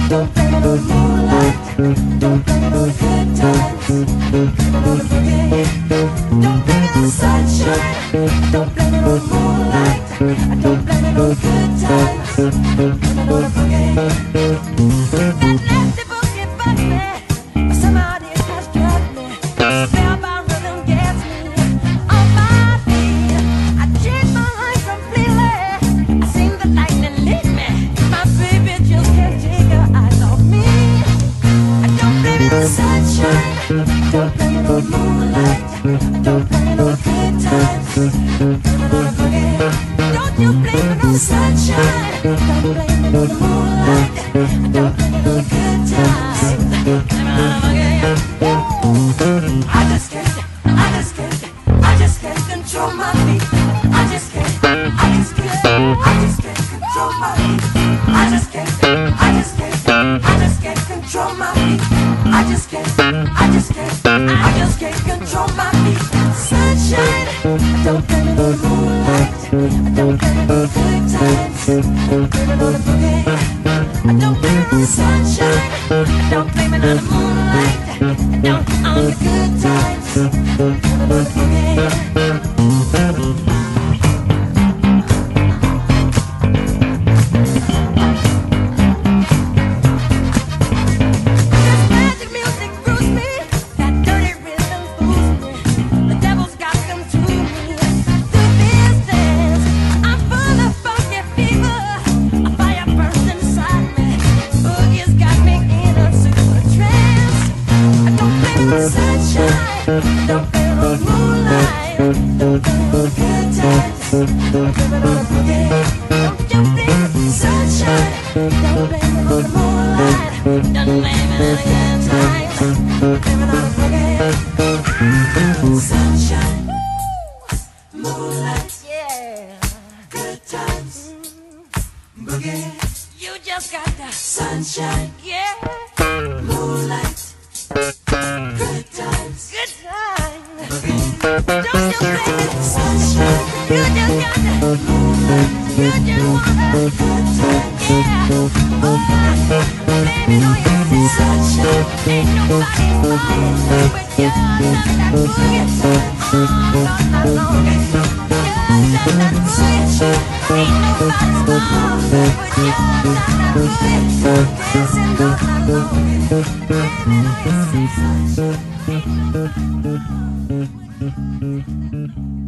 Don't blame it on the moonlight. Don't blame it on the good times. Blame it on the boogie. Don't blame it on the sunshine. Don't blame it on the moonlight. Don't blame it on the good times. Blame it on the boogie. That nasty boogie bugs me. Somehow it has drugged me. Spellbound rhythm gets me on my feet. I changed my life completely. I seen the lightning lead me. My baby just can't take her eyes off me. I don't blame it on the sunshine. Don't blame it on the moonlight. Don't blame it on the good times. Blame it on the boogie. Don't you blame it on the sunshine. Don't blame it on the moonlight. Don't blame it on the good times. Blame it on the boogie. I just can't control my feet. I just can't control my feet. I just can't control my feet. I just can't control my feet. Sunshine, I don't blame it on the moonlight. I don't blame it on the good times. I don't blame it on the boogie. I don't blame it on the sunshine. I don't blame it on the moonlight. I don't on the good times. I don't blame it on the boogie. Don't blame it on the moonlight. Don't blame it on the good times. Don't blame it on the boogie. Don't you blame it on the sunshine. Don't blame it on the moonlight. Don't blame it on the good times. Don't blame it on the boogie. Sunshine, moonlight, yeah, good times, boogie. You just got the sunshine, yeah, moonlight. Good times. Good times. Don't you blame it, sunshine. You just got the moonlight. You just want a good time. Yeah. Oh, blame it on your sunshine. Ain't nobody flying with you. Not that boogie. Oh, not long. Yeah, that boogie. Ain't nobody flying with you. Not that boogie. Dancing all night long. Sunshine.